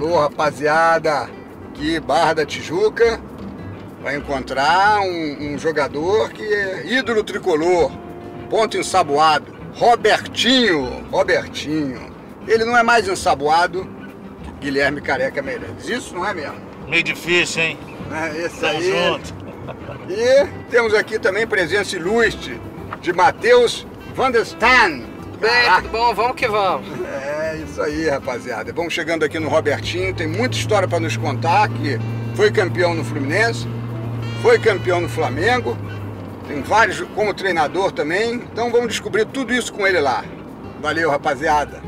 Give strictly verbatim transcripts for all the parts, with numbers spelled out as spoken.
Alô, rapaziada, aqui Barra da Tijuca, vai encontrar um, um jogador que é ídolo tricolor, ponto ensaboado, Robertinho, Robertinho. Ele não é mais ensaboado que Guilherme Careca Meireles, isso não é mesmo? Meio difícil, hein? É, esse Tamo aí. junto. E temos aqui também presença ilustre de Matheus Van der Stan. Bem, tudo bom? Vamos que vamos. É isso aí, rapaziada. Vamos chegando aqui no Robertinho. Tem muita história para nos contar, que foi campeão no Fluminense, foi campeão no Flamengo, tem vários como treinador também. Então vamos descobrir tudo isso com ele lá. Valeu, rapaziada.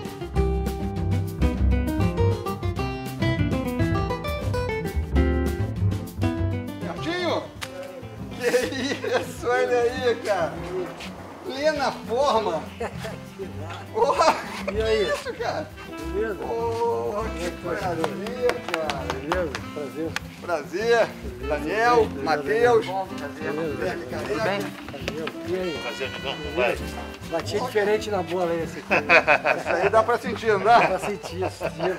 Robertinho? Que isso, olha aí, cara. Plena forma. Porra, E aí? isso, cara? Beleza? Porra, que prazer, cara. Beleza? Prazer. Prazer. Daniel, Matheus. Beleza? Tudo bem? E aí? Fazer negócio, não vai? Batia diferente na bola aí esse aqui. Isso aí dá pra sentir, não dá? Pra sentir esse dia.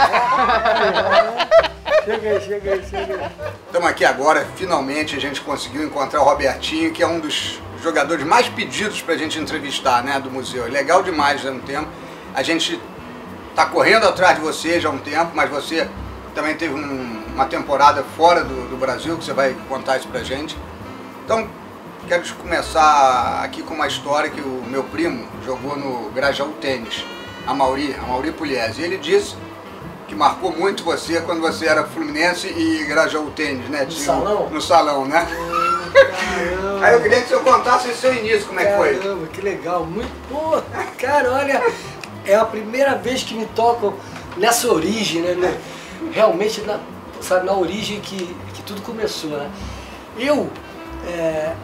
Chega aí, chega aí, chega aí. Estamos aqui agora, finalmente a gente conseguiu encontrar o Robertinho, que é um dos jogadores mais pedidos pra gente entrevistar, né, do museu. É legal demais há um tempo. A gente tá correndo atrás de você já há um tempo, mas você também teve um, uma temporada fora do, do Brasil, que você vai contar isso pra gente. Então, quero começar aqui com uma história que o meu primo jogou no Grajaú Tênis, a Mauri, a Mauri Pugliese. E ele disse que marcou muito você quando você era Fluminense e Grajaú Tênis, né? No salão? No salão, né? Caramba. Aí eu queria que você contasse o seu início, como é que foi? Caramba, que legal. Muito, pô, cara, olha, é a primeira vez que me tocam nessa origem, né? né? Realmente, na, sabe, na origem que, que tudo começou, né? Eu é,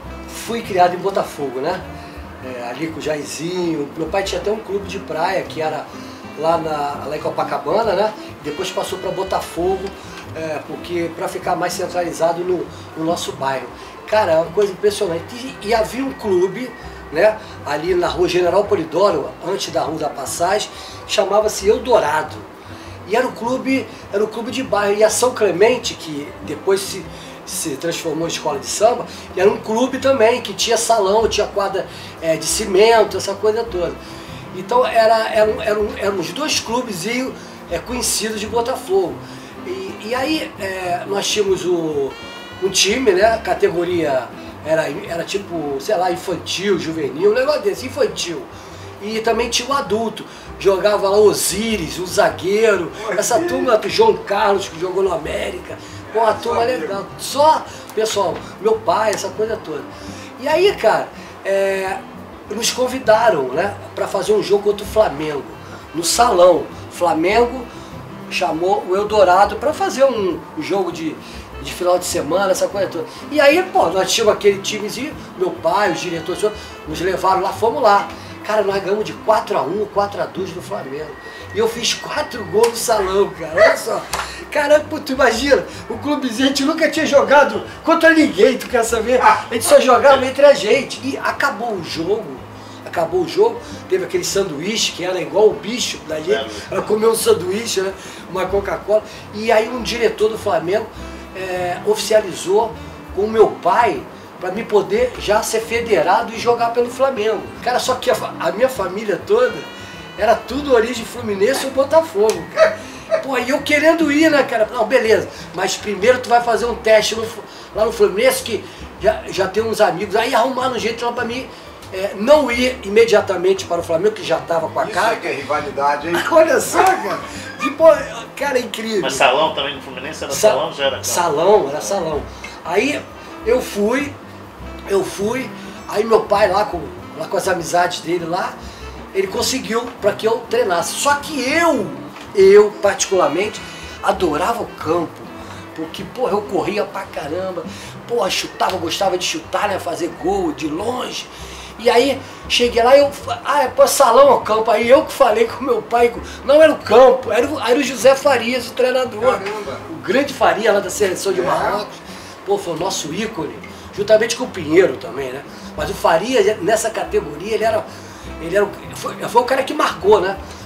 fui criado em Botafogo, né? É, ali com o Jairzinho. Meu pai tinha até um clube de praia que era lá, na, lá em Copacabana, né? Depois passou para Botafogo, é, porque para ficar mais centralizado no, no nosso bairro. Cara, é uma coisa impressionante. E, e havia um clube, né? Ali na rua General Polidoro, antes da Rua da Passagem, chamava-se Eldorado. E era um clube, era um clube de bairro. E a São Clemente, que depois se se transformou em escola de samba, e era um clube também, que tinha salão, tinha quadra é, de cimento, essa coisa toda. Então era, eram, eram, eram os dois clubes é, conhecidos de Botafogo. E, e aí é, nós tínhamos o, um time, né, categoria, era, era tipo, sei lá, infantil, juvenil, um negócio desse, infantil. E também tinha o adulto, jogava lá Osíris, o zagueiro, essa turma, João Carlos, que jogou no América. Pô, uma turma legal. Só, pessoal, meu pai, essa coisa toda. E aí, cara, é, nos convidaram, né, para fazer um jogo contra o Flamengo, no salão. Flamengo chamou o Eldorado para fazer um jogo de, de final de semana, essa coisa toda. E aí, pô, nós tínhamos aquele timezinho, meu pai, os diretores, nos levaram lá, fomos lá. Cara, nós ganhamos de quatro a um, quatro a dois do Flamengo. E eu fiz quatro gols no salão, cara, olha só. Cara, pô, tu imagina, o clubezinho, a gente nunca tinha jogado contra ninguém, tu quer saber? A gente só jogava entre a gente. E acabou o jogo, acabou o jogo, teve aquele sanduíche que era igual o bicho da gente, ela comeu um sanduíche, né, uma Coca-Cola. E aí um diretor do Flamengo é, oficializou com o meu pai, para me poder já ser federado e jogar pelo Flamengo. Cara, só que a, a minha família toda era tudo origem Fluminense ou Botafogo, cara. Pô, e eu querendo ir, né, cara? Não, beleza, mas primeiro tu vai fazer um teste no, lá no Fluminense, que já, já tem uns amigos, aí arrumaram um jeito lá pra mim é, não ir imediatamente para o Flamengo, que já tava com a Isso cara. é que é rivalidade, hein? Olha só, cara. Tipo, cara, é incrível. Mas salão também no Fluminense era Sa salão, já era? Salão, era salão. Aí eu fui, eu fui, aí meu pai lá com, lá com as amizades dele lá, ele conseguiu para que eu treinasse. Só que eu, eu particularmente, adorava o campo, porque, porra, eu corria pra caramba, porra, chutava, gostava de chutar, né, fazer gol de longe. E aí, cheguei lá e eu, ah, é pô, salão ou campo? Aí eu que falei com meu pai, não era o campo, era o, era o José Farias, o treinador. Caramba. O grande Faria lá da seleção de Marrocos. Pô, foi o nosso ícone, juntamente com o Pinheiro também, né? Mas o Faria, nessa categoria, ele era, ele era foi, foi o cara que marcou, né?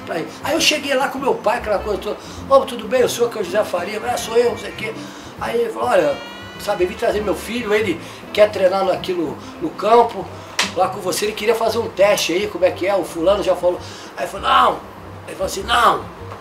pra ir. Aí eu cheguei lá com meu pai, aquela coisa toda, ô, tudo bem, o senhor que é o José Faria? É, sou eu, não sei o quê. Aí ele falou, olha, sabe, eu vim trazer meu filho, ele quer treinar aqui no, no campo, lá com você, ele queria fazer um teste aí, como é que é, o fulano já falou. Aí ele falou, não, ele falou assim, não.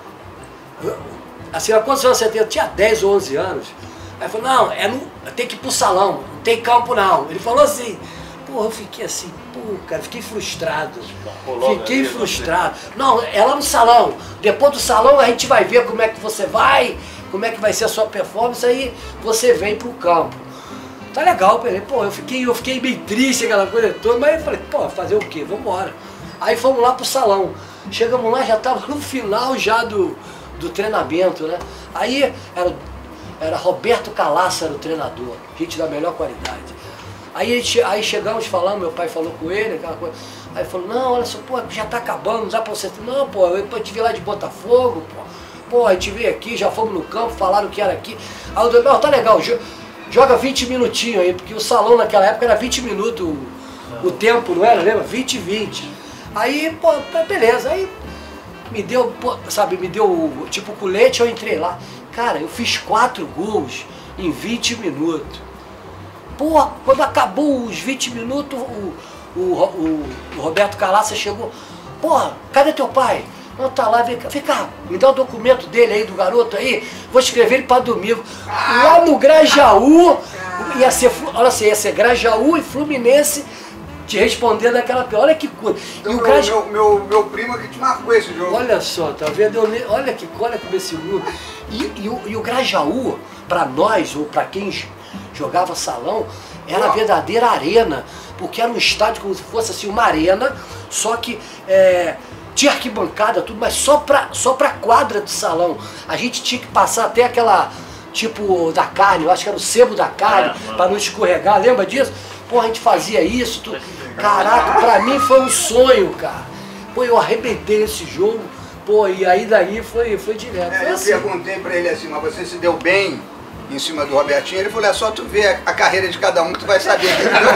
Eu, assim, há quantos anos você tem? Eu tinha dez ou onze anos. Aí ele falou, não, é no, tem que ir pro salão, não tem campo não. Ele falou assim, pô, eu fiquei assim, pô, cara, fiquei frustrado. Fiquei frustrado. Não, é lá no salão. Depois do salão a gente vai ver como é que você vai, como é que vai ser a sua performance, aí você vem pro campo. Tá legal, pô, eu fiquei, eu fiquei meio triste, aquela coisa toda, mas eu falei, pô, fazer o quê? Vambora. Aí fomos lá pro salão. Chegamos lá, já tava no final já do, do treinamento, né? Aí era, era Roberto Calaça, era o treinador, gente da melhor qualidade. Aí, aí chegamos falando, meu pai falou com ele, aquela coisa. Aí falou, não, olha só, pô, já tá acabando, não dá pra você. Não, pô, eu te vi lá de Botafogo, pô. Pô, a gente veio aqui, já fomos no campo, falaram que era aqui. Aí eu falei, não, tá legal, joga vinte minutinhos aí, porque o salão naquela época era vinte minutos o, o tempo, não era? Lembra? vinte e vinte. Aí, pô, beleza, aí me deu, pô, sabe, me deu tipo colete, eu entrei lá. Cara, eu fiz quatro gols em vinte minutos. Pô, quando acabou os vinte minutos, o, o, o, o Roberto Calaça chegou. Porra, cadê teu pai? Não, tá lá, vem cá, vem cá, me dá o documento dele aí, do garoto aí, vou escrever ele pra domingo. Lá no Grajaú, ia ser, olha assim, ia ser Grajaú e Fluminense te respondendo aquela pior. Olha que coisa. Então, e o meu, Graja... meu, meu, meu primo que te marcou esse jogo. Olha só, tá vendo? Eu, olha que olha como esse mundo. E, e, o, e o Grajaú, pra nós, ou pra quem jogava salão, era a verdadeira arena, porque era um estádio como se fosse assim uma arena, só que é, tinha arquibancada, tudo, mas só pra, só pra quadra de salão. A gente tinha que passar até aquela, tipo, da carne, eu acho que era o sebo da carne, é, pra não escorregar, lembra disso? Pô, a gente fazia isso, tudo. Caraca, pra mim foi um sonho, cara. Pô, eu arrebentei esse jogo, pô, e aí daí foi, foi direto. É, foi eu assim. perguntei pra ele assim, mas você se deu bem em cima do Robertinho? Ele falou, é só tu ver a carreira de cada um que tu vai saber.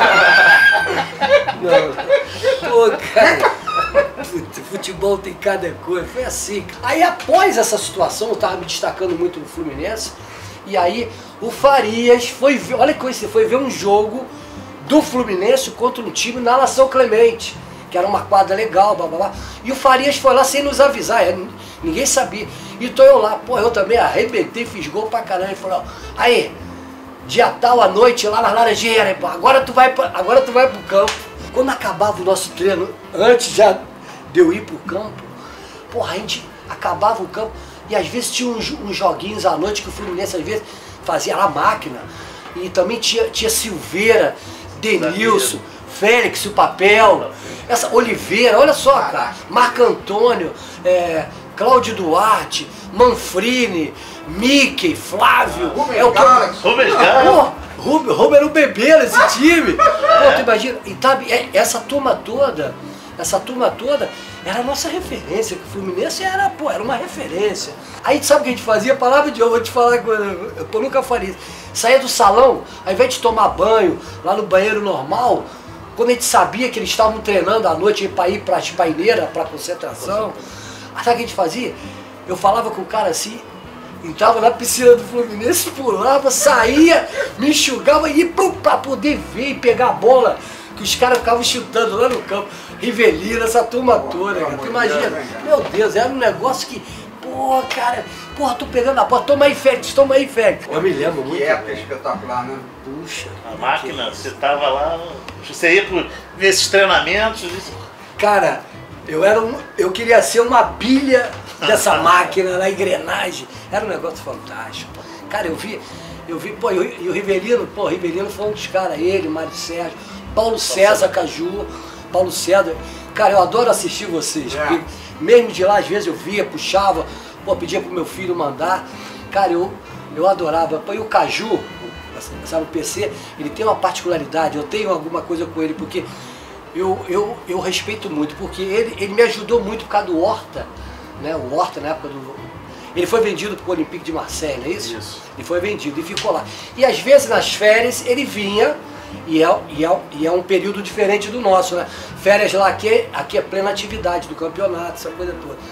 Não. Pô, cara, futebol tem cada coisa, foi assim. Aí após essa situação, eu tava me destacando muito no Fluminense, e aí o Farias foi ver, olha que coisa, foi ver um jogo do Fluminense contra um time na Nação Clemente, que era uma quadra legal, blá, blá, blá. E o Farias foi lá sem nos avisar, ninguém sabia. E tô eu lá, pô, eu também arrebentei, fiz gol pra caramba. Ele falou, aí, dia tal à noite lá na Laranjeira, pô, agora tu vai pra, agora tu vai pro campo. Quando acabava o nosso treino, antes já de eu ir pro campo, pô, a gente acabava o campo e às vezes tinha uns, uns joguinhos à noite que o Fluminense às vezes fazia lá máquina. E também tinha, tinha Silveira, Denilson, Félix, o Papel, essa Oliveira, olha só, cara, Marco Antônio, é, Cláudio Duarte, Manfrini, Mickey, Flávio, ah, é o Rubens Pô, Rubens, Rubens era o bebê nesse time. Pô, tu imagina, e sabe, essa turma toda, essa turma toda era a nossa referência, que o Fluminense era, pô, era uma referência. Aí sabe o que a gente fazia? Palavra de eu vou te falar, eu, eu nunca faria isso. Saía do salão, ao invés de tomar banho lá no banheiro normal, quando a gente sabia que eles estavam treinando à noite para ir para as paineiras, para concentração, sabe o que a gente fazia? Eu falava com o cara assim, entrava na piscina do Fluminense, pulava, saía, me enxugava e ia para poder ver e pegar a bola que os caras ficavam chutando lá no campo. Rivelino, essa turma toda, cara. Tu imagina? Meu Deus, era um negócio que, pô, cara, porra, tô pegando a bola, toma aí, Félix, toma aí, Félix. Eu me lembro muito. Que época espetacular, né? Puxa. A máquina, você tava lá, você ia por, nesses treinamentos. Isso. Cara, eu era um, eu queria ser uma bilha dessa máquina na engrenagem. Era um negócio fantástico. Cara, eu vi, eu vi, pô, e o Rivelino, pô, o Rivelino foi um dos caras, ele, Mário Sérgio, Paulo César Caju, Paulo César. Cara, eu adoro assistir vocês, é. porque mesmo de lá, às vezes eu via, puxava, pô, pedia pro meu filho mandar. Cara, eu, eu adorava. Pô, e o Caju, sabe, o P C, ele tem uma particularidade, eu tenho alguma coisa com ele, porque eu, eu, eu respeito muito, porque ele, ele me ajudou muito por causa do Horta, né? O Horta na época do... Ele foi vendido para o Olympique de Marseille, não é isso? Isso. Ele foi vendido e ficou lá. E às vezes nas férias ele vinha, e é, e é, e é um período diferente do nosso, né? Férias lá, aqui é, aqui é plena atividade do campeonato, essa coisa toda.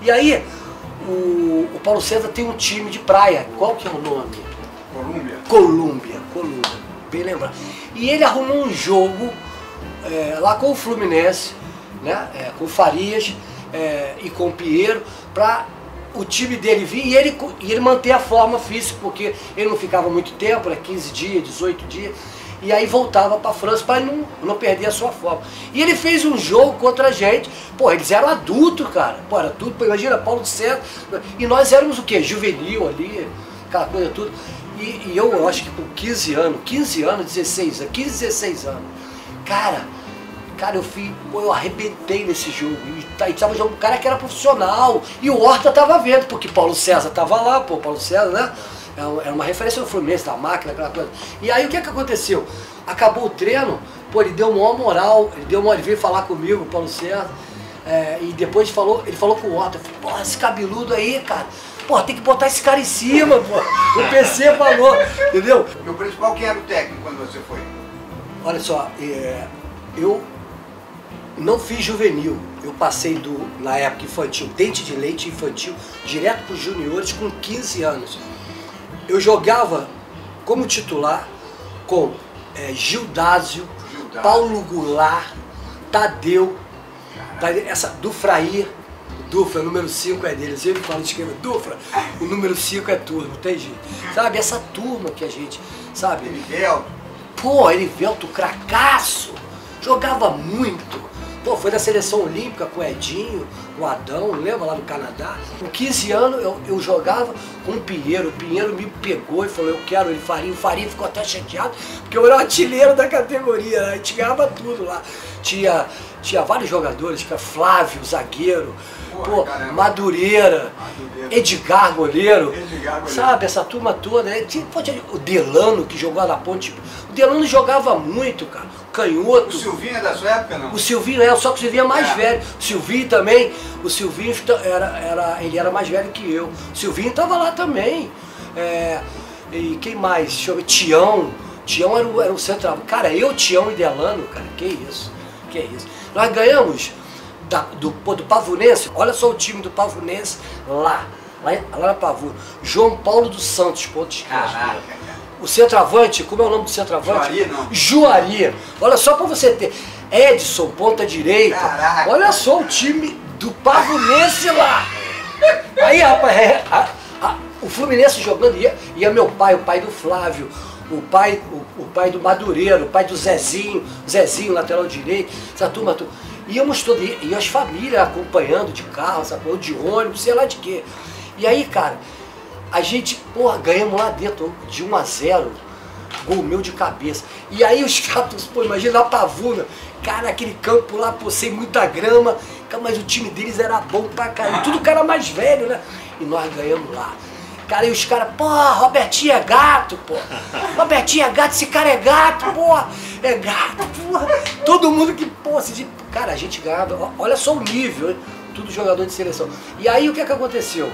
E aí, o, o Paulo César tem um time de praia. Qual que é o nome? Colômbia. Colômbia, Colômbia, bem lembrado. E ele arrumou um jogo é, lá com o Fluminense, né, é, com o Farias é, e com o Pinheiro, para o time dele vir e ele, e ele manter a forma física, porque ele não ficava muito tempo, era quinze dias, dezoito dias, e aí voltava para a França para não, não perder a sua forma. E ele fez um jogo contra a gente, pô, eles eram adultos, cara, pô, era tudo, pô, imagina, Paulo César, e nós éramos o quê? Juvenil ali, aquela coisa tudo. E, e eu, eu acho que com quinze anos, quinze anos, dezesseis anos, quinze, dezesseis anos, cara, cara, eu fui, pô, eu arrebentei nesse jogo. E, e tava jogando um cara que era profissional. E o Horta tava vendo, porque Paulo César tava lá, pô, Paulo César, né? Era uma referência do Fluminense, da máquina, aquela coisa. E aí o que que aconteceu? Acabou o treino, pô, ele deu uma moral, ele deu uma, ele veio falar comigo, Paulo César, é, e depois falou, ele falou com o Horta, pô, esse cabeludo aí, cara, pô, tem que botar esse cara em cima, pô. O P C falou, entendeu? E o principal, quem era o técnico quando você foi? Olha só, é, eu não fiz juvenil, eu passei do, na época infantil, dente de leite infantil, direto para os juniores com quinze anos. Eu jogava como titular com é, Gildásio, Gildásio, Paulo Goulart, Tadeu, Tadeu essa, Dufrair, Dufra, o número cinco é dele, eu sempre falo de esquema, Dufra, o número cinco é turma, não tem jeito. Sabe, essa turma que a gente, sabe? Erivelto. Pô, Erivelto, cracaço, jogava muito. Pô, foi da seleção olímpica com o Edinho, com o Adão, lembra lá no Canadá? Com quinze anos eu, eu jogava com o Pinheiro, o Pinheiro me pegou e falou, eu quero ele, Farinha, o Farinha ficou até chateado, porque eu era o artilheiro da categoria, né? A gente ganhava tudo lá. Tinha, tinha vários jogadores, tinha Flávio, zagueiro, pô, Madureira, Madureira, Edgar, goleiro, Edgar, goleiro, sabe, essa turma toda, né? Tinha, pô, tinha o Delano que jogava na ponte, o Delano jogava muito, cara, canhoto. O Silvinho é da sua época, não? O Silvinho é, só que o Silvinho é mais é. velho. O Silvinho também, o Silvinho era, era, ele era mais velho que eu. O Silvinho tava lá também. É, e quem mais? Deixa eu ver, Tião. Tião era o, era o central. Cara, eu, Tião e Delano, cara, que isso, que isso. Nós ganhamos da, do, do Pavunense, olha só o time do Pavunense lá, lá, lá na Pavuna. João Paulo dos Santos, ponto esquerdo. O centroavante, como é o nome do centroavante? Juari, não. Juari. Olha só pra você ter. Edson, ponta direita. Caraca. Olha só o time do Pavunense lá. Aí, rapaz, é, a, a, o Fluminense jogando, ia, ia meu pai, o pai do Flávio, o pai, o, o pai do Madureiro, o pai do Zezinho, Zezinho, lateral direito, essa turma, turma. Íamos todos, e as famílias acompanhando de carro, sabe, ou de ônibus, sei lá de quê. E aí, cara, a gente, porra, ganhamos lá dentro de um a zero, gol meu de cabeça. E aí os caras, pô, imagina a Pavuna, cara, aquele campo lá, pô, sem muita grama, mas o time deles era bom pra caramba, tudo cara mais velho, né? E nós ganhamos lá. Cara, e os caras, pô, Robertinho é gato, pô. Robertinho é gato, esse cara é gato, pô. É gato, pô. Todo mundo que, pô, se, cara, a gente ganhava, olha só o nível, hein? Tudo jogador de seleção. E aí o que é que aconteceu?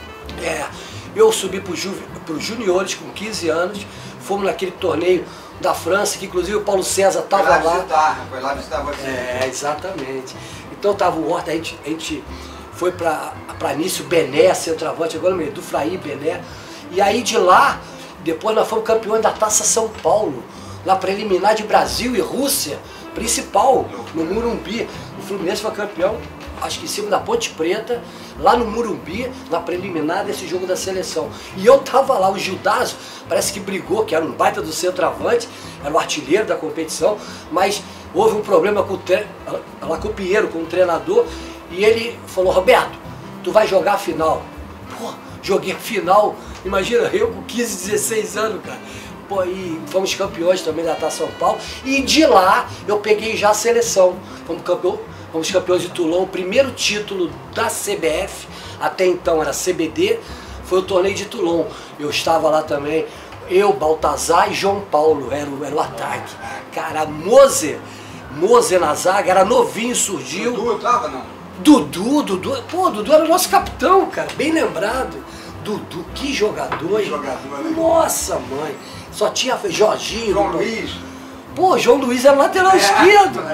É, eu subi para os juniores com quinze anos, fomos naquele torneio da França, que inclusive o Paulo César estava lá. Foi lá visitar, foi lá visitar você. É, exatamente. Então tava o Horta, a gente, a gente foi para Anício Bené, centroavante, agora me do Fraí Bené. E aí de lá, depois nós fomos campeões da Taça São Paulo, na preliminar de Brasil e Rússia, principal, no Morumbi. O Fluminense foi campeão, acho que em cima da Ponte Preta, lá no Morumbi, na preliminar desse jogo da seleção. E eu tava lá, o Gildásio parece que brigou, que era um baita do centroavante, era o artilheiro da competição, mas houve um problema com o, tre... lá com o Pinheiro, com o treinador, e ele falou, Roberto, tu vai jogar a final. Pô, joguei a final, imagina, eu com quinze, dezesseis anos, cara. Pô, e fomos campeões também da Taça São Paulo, e de lá eu peguei já a seleção, fomos campeões. Fomos campeões de Toulon, o primeiro título da C B F, até então era C B D, foi o torneio de Toulon. Eu estava lá também, eu, Baltazar e João Paulo, era o, era o ataque. Cara, Moser, Moser na zaga, era novinho, surgiu. Dudu tava, não? Dudu, Dudu, pô, Dudu era o nosso capitão, cara, bem lembrado. Dudu, que jogador, que jogador, né? Nossa, mãe, só tinha Jorginho. João Dudu. Luiz. Pô, João Luiz era lateral é, esquerdo.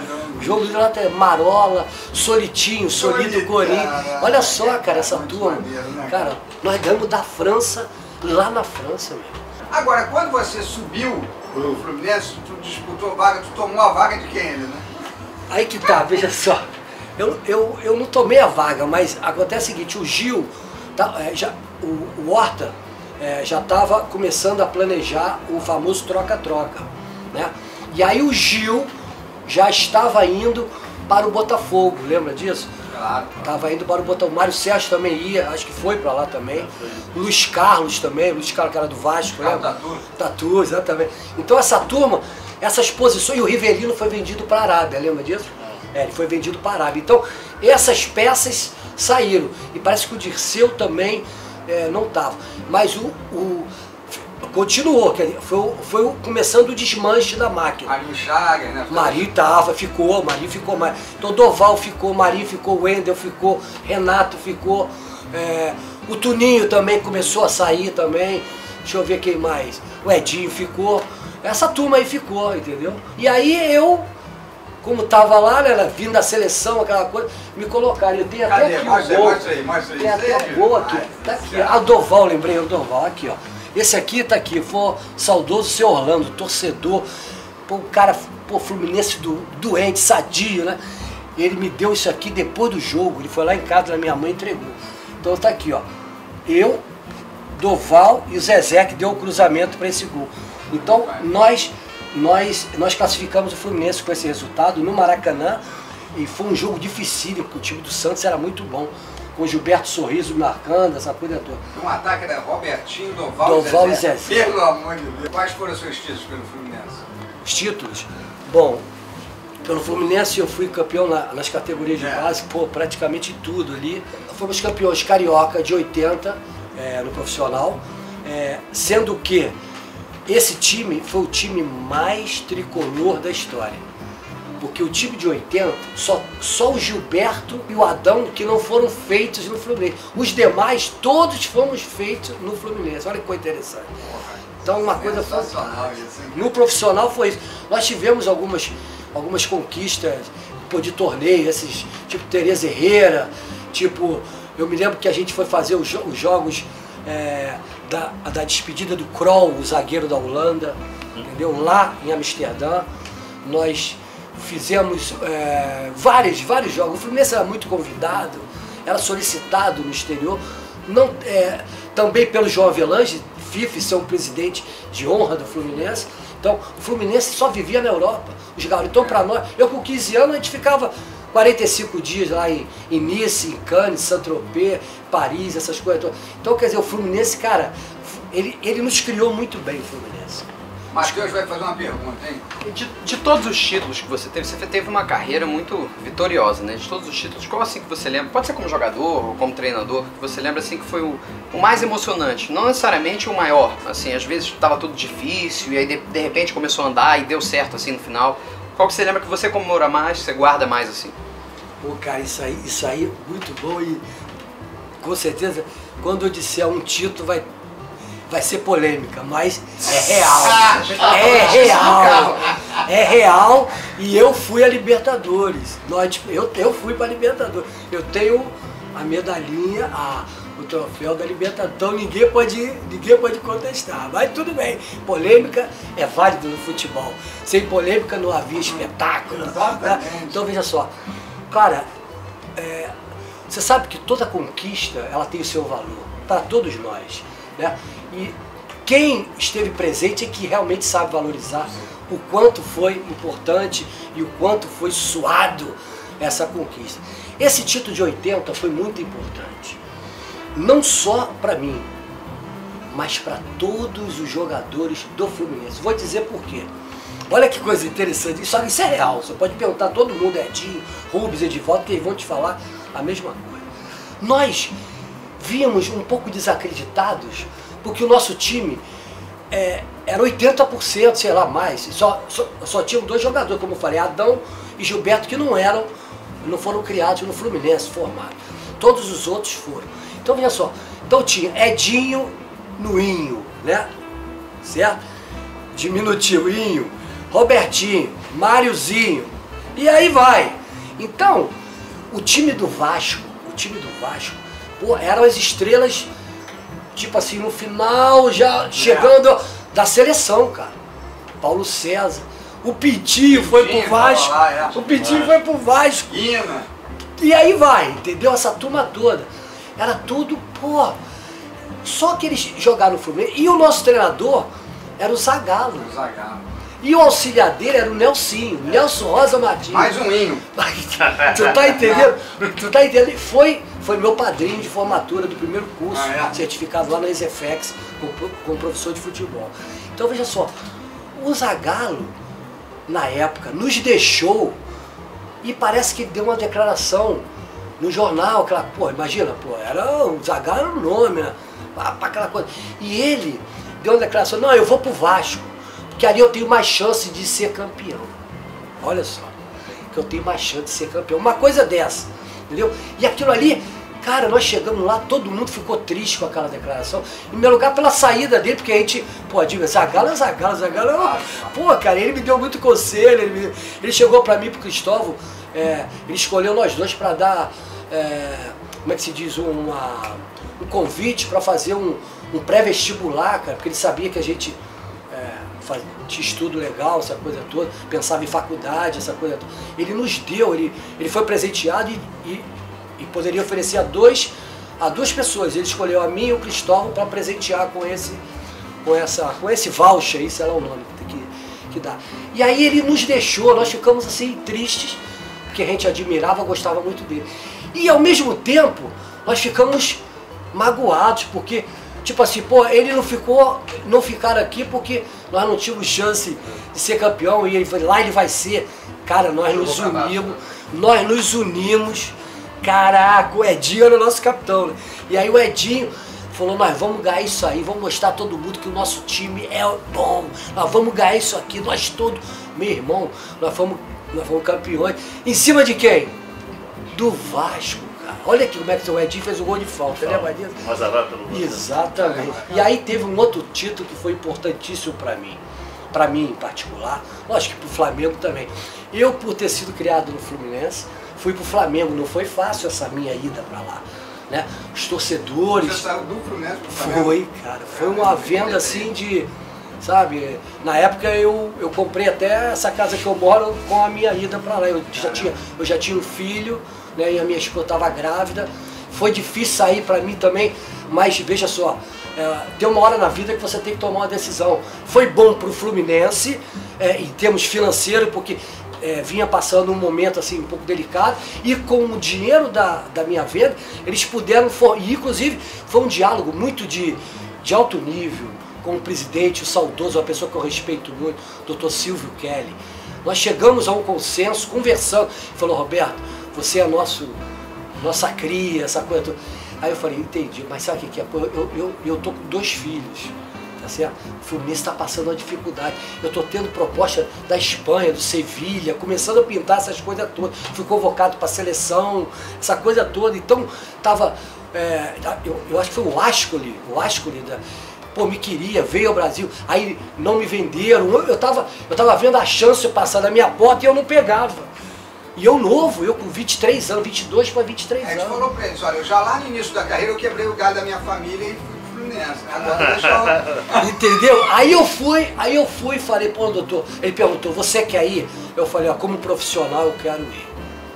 Jogo de lata é Marola, Solitinho, Solito Corim. Olha só, cara, essa turma. Cara, nós ganhamos da França, lá na França, meu. Agora, quando você subiu pro Fluminense, tu disputou vaga, tu tomou a vaga de quem ainda, né? Aí que tá, veja só. Eu, eu, eu não tomei a vaga, mas acontece o seguinte, o Gil, tá, é, já, o, o Horta é, já estava começando a planejar o famoso troca-troca, né? E aí o Gil já estava indo para o Botafogo, lembra disso? Claro. Estava indo para o Botafogo. O Mário Sérgio também ia, acho que foi para lá também. Luiz Carlos também, Luiz Carlos que era do Vasco, lembra? Tatu. Tatu, exatamente. Então essa turma, essas posições, e o Rivelino foi vendido para a Arábia, lembra disso? É, ele foi vendido para a Arábia. Então essas peças saíram. E parece que o Dirceu também é, não estava. Mas o... o continuou, foi, foi começando o desmanche da máquina. Marinho Chagas, né? Marinho tava, ficou, Marinho ficou, Marinho. Então Doval ficou, Marinho ficou, Wendel ficou, Renato ficou, é, o Tuninho também começou a sair também, deixa eu ver quem mais, o Edinho ficou, essa turma aí ficou, entendeu? E aí eu, como tava lá, né, vindo da seleção, aquela coisa, me colocaram, eu tenho Cadê? até aqui Mostra o gol, aí, mostra aí, mostra aí. tem até o gol aqui, tá aqui, a Doval, lembrei, o Doval, aqui ó. Esse aqui tá aqui, foi o saudoso seu Orlando, torcedor, pô, um cara, pô, Fluminense do, doente, sadio, né? Ele me deu isso aqui depois do jogo, ele foi lá em casa da minha mãe e entregou. Então tá aqui, ó, eu, Doval e o Zezé que deu o cruzamento para esse gol. Então nós, nós, nós classificamos o Fluminense com esse resultado no Maracanã e foi um jogo dificílimo, porque o time do Santos era muito bom. Com o Gilberto Sorriso marcando, essa coisa toda. Um ataque era Robertinho, Doval, Doval e Zezé. e Zezé. Pelo amor de Deus. Quais foram os seus títulos pelo Fluminense? Os títulos? Bom, pelo Fluminense eu fui campeão na, nas categorias de É. base, pô, praticamente tudo ali. Fomos campeões carioca de oitenta é, no profissional, é, sendo que esse time foi o time mais tricolor da história. Porque o time de oitenta, só, só o Gilberto e o Adão que não foram feitos no Fluminense. Os demais, todos fomos feitos no Fluminense. Olha que coisa interessante. Então uma coisa fantástica. No profissional foi isso. Nós tivemos algumas, algumas conquistas pô, de torneio, esses, tipo Tereza Herrera, tipo, eu me lembro que a gente foi fazer os, os jogos é, da, da despedida do Kroll, o zagueiro da Holanda, entendeu? Lá em Amsterdã. Nós fizemos é, vários, vários jogos. O Fluminense era muito convidado, era solicitado no exterior, não, é, também pelo João Avelange, FIFA, ser um presidente de honra do Fluminense. Então, o Fluminense só vivia na Europa. Os garotos, então, para nós, eu com quinze anos, a gente ficava quarenta e cinco dias lá em, em Nice, em Cannes, Saint-Tropez, Paris, essas coisas todas. Então, quer dizer, o Fluminense, cara, ele, ele nos criou muito bem, o Fluminense. Matheus vai fazer uma pergunta, hein? De, de todos os títulos que você teve, você teve uma carreira muito vitoriosa, né? De todos os títulos, qual assim que você lembra? Pode ser como jogador ou como treinador, que você lembra assim que foi o, o mais emocionante, não necessariamente o maior. Assim, às vezes estava tudo difícil e aí de, de repente começou a andar e deu certo assim no final. Qual que você lembra que você comemora mais, que você guarda mais assim? Pô, cara, isso aí, isso aí é muito bom e com certeza quando eu disser um título vai vai ser polêmica, mas é real. É real. É real e eu fui a Libertadores. Nós, eu, eu fui para a Libertadores. Eu tenho a medalhinha, a, o troféu da Libertadores. Então ninguém pode, ninguém pode contestar. Mas tudo bem. Polêmica é válido no futebol. Sem polêmica não havia espetáculo. Né? Então veja só. Cara, é, você sabe que toda conquista ela tem o seu valor. Para todos nós. Né? E quem esteve presente é que realmente sabe valorizar o quanto foi importante e o quanto foi suado essa conquista. Esse título de oitenta foi muito importante, não só para mim, mas para todos os jogadores do Fluminense. Vou dizer por quê. Olha que coisa interessante, isso, isso é real, você pode perguntar a todo mundo, Edinho, Rubens, Edivaldo, que eles vão te falar a mesma coisa. Nós víamos um pouco desacreditados, porque o nosso time é, era oitenta por cento, sei lá, mais. Só, só, só tinham dois jogadores, como eu falei, Adão e Gilberto, que não eram, não foram criados no Fluminense, formados. Todos os outros foram. Então, veja só, então tinha Edinho no Inho, né? Certo? Diminutivo, Inho, Robertinho, Máriozinho, E aí vai. Então, o time do Vasco, o time do Vasco, pô, eram as estrelas, tipo assim, no final, já chegando é. da seleção, cara. Paulo César. O Pitinho, Pitinho foi pro Vasco. Lá, é. O Pitinho foi pro Vasco. Ina. E aí vai, entendeu? Essa turma toda. Era tudo, pô. Só que eles jogaram no Fluminense. E o nosso treinador era o Zagallo. O Zagallo. E o auxiliar dele era o Nelsinho, é. Nelson Rosa Martins. Mais um inho. Tu tá entendendo? Tu tá entendendo? Foi, foi meu padrinho de formatura do primeiro curso, ah, é? certificado lá na Exefex, como, como professor de futebol. Então veja só, o Zagallo, na época, nos deixou e parece que deu uma declaração no jornal, aquela, pô, imagina, pô, era o Zagallo era o nome, né? Aquela coisa. E ele deu uma declaração, não, eu vou pro Vasco, porque ali eu tenho mais chance de ser campeão. Olha só, que eu tenho mais chance de ser campeão. Uma coisa dessa, entendeu? E aquilo ali, cara, nós chegamos lá, todo mundo ficou triste com aquela declaração. Em primeiro lugar, pela saída dele, porque a gente, pô, diga, Zagallo é Zagallo, Zagallo é... Pô, cara, ele me deu muito conselho, ele, me, ele chegou pra mim, pro Cristóvão, é, ele escolheu nós dois pra dar, é, como é que se diz, uma, um convite pra fazer um, um pré-vestibular, cara, porque ele sabia que a gente... É, tinha estudo legal, essa coisa toda, pensava em faculdade, essa coisa toda. Ele nos deu, ele, ele foi presenteado e, e, e poderia oferecer a, dois, a duas pessoas. Ele escolheu a mim e o Cristóvão para presentear com esse, com, essa, com esse voucher, aí, sei lá o nome que, que dá. E aí ele nos deixou, nós ficamos assim tristes, porque a gente admirava, gostava muito dele. E ao mesmo tempo, nós ficamos magoados, porque... Tipo assim, pô, ele não ficou, não ficaram aqui porque nós não tínhamos chance de ser campeão e ele foi lá, ele vai ser. Cara, nós nos unimos, nós nos unimos. Caraca, o Edinho era o nosso capitão, né? E aí o Edinho falou, nós vamos ganhar isso aí, vamos mostrar a todo mundo que o nosso time é bom, nós vamos ganhar isso aqui, nós todos, meu irmão, nós fomos, nós fomos campeões. Em cima de quem? Do Vasco. Olha aqui como é que o Edinho fez o gol de falta, lembra disso? Exatamente. E aí teve um outro título que foi importantíssimo para mim, para mim em particular, lógico que para o Flamengo também. Eu, por ter sido criado no Fluminense, fui para o Flamengo, não foi fácil essa minha ida para lá, né? Os torcedores... Você saiu do Fluminense pro Flamengo? Foi, cara, foi uma venda assim de... Sabe, na época eu, eu comprei até essa casa que eu moro com a minha ida para lá. Eu já tinha, eu já tinha um filho, né, e a minha esposa estava grávida. Foi difícil sair para mim também, mas veja só, é, tem uma hora na vida que você tem que tomar uma decisão. Foi bom para o Fluminense, é, em termos financeiros, porque é, vinha passando um momento assim um pouco delicado, e com o dinheiro da, da minha venda, eles puderam, e inclusive foi um diálogo muito de, de alto nível, com o presidente, o saudoso, uma pessoa que eu respeito muito, doutor Silvio Kelly. Nós chegamos a um consenso, conversando, ele falou, Roberto, você é nosso, nossa cria, essa coisa toda. Aí eu falei, entendi, mas sabe o que é? Eu, eu, eu, eu tô com dois filhos, tá certo? O Fluminense está passando uma dificuldade. Eu tô tendo proposta da Espanha, do Sevilha, começando a pintar essas coisas todas. Fui convocado para a seleção, essa coisa toda. Então, tava, é, eu, eu acho que foi o Ascoli, o Ascoli da... Pô, me queria, veio ao Brasil, aí não me venderam, eu tava, eu tava vendo a chance de passar da minha porta e eu não pegava. E eu novo, eu com vinte e três anos, vinte e dois para vinte e três anos. A gente falou pra eles, olha, eu já lá no início da carreira eu quebrei o galho da minha família e fui pro Fluminense, né? Agora deixa eu... Entendeu? Aí eu fui, aí eu fui e falei, pô, doutor, ele perguntou, você quer ir? Eu falei, ó, como profissional eu quero ir.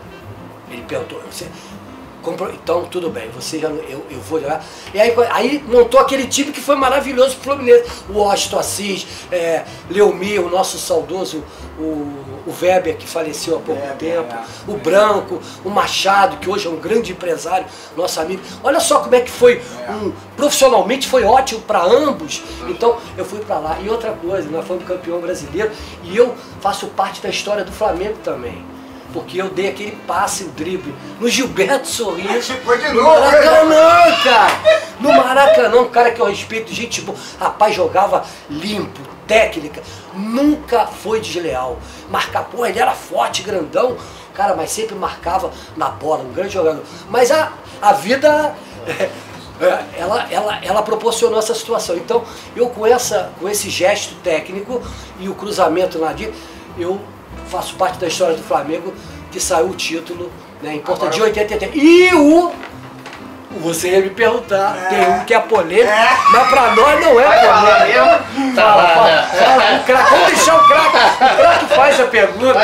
Ele perguntou, você... Então, tudo bem, você já, eu, eu vou jogar. E aí, aí montou aquele time que foi maravilhoso pro Fluminense. O Washington Assis, é, Leomir, o nosso saudoso, o, o Weber, que faleceu há pouco é, tempo, é, é. o Branco, o Machado, que hoje é um grande empresário, nosso amigo. Olha só como é que foi, é. um, profissionalmente foi ótimo para ambos. Então, eu fui para lá. E outra coisa, nós fomos campeão brasileiro e eu faço parte da história do Flamengo também. Porque eu dei aquele passe, o drible, no Gilberto Sorriso, Foi de no novo, Maracanã, cara! No Maracanã, um cara que eu respeito, gente boa. Rapaz, jogava limpo, técnica, nunca foi desleal. Marcar, pô, ele era forte, grandão, cara, mas sempre marcava na bola, um grande jogador. Mas a, a vida, é, ela, ela, ela proporcionou essa situação. Então, eu com, essa, com esse gesto técnico e o cruzamento na dia, eu faço parte da história do Flamengo que saiu o título, né, em Porto de oitenta e três. E o... Você ia me perguntar, é. tem um que é polêmico, é. mas pra nós não é polêmico. Fala, fala, fala, o craque, vamos deixar o craque, o craque faz a pergunta.